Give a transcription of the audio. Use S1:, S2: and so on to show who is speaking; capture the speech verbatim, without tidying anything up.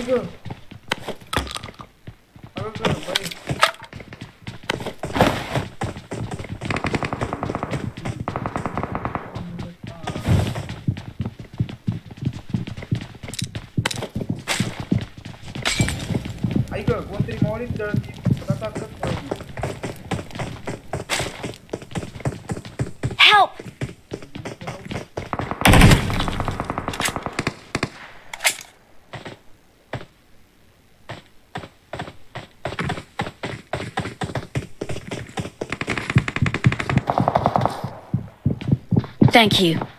S1: ke? Apa ke? Baik. Ai ke? Kontri mau ni dalam kata ke?
S2: Help! Thank you.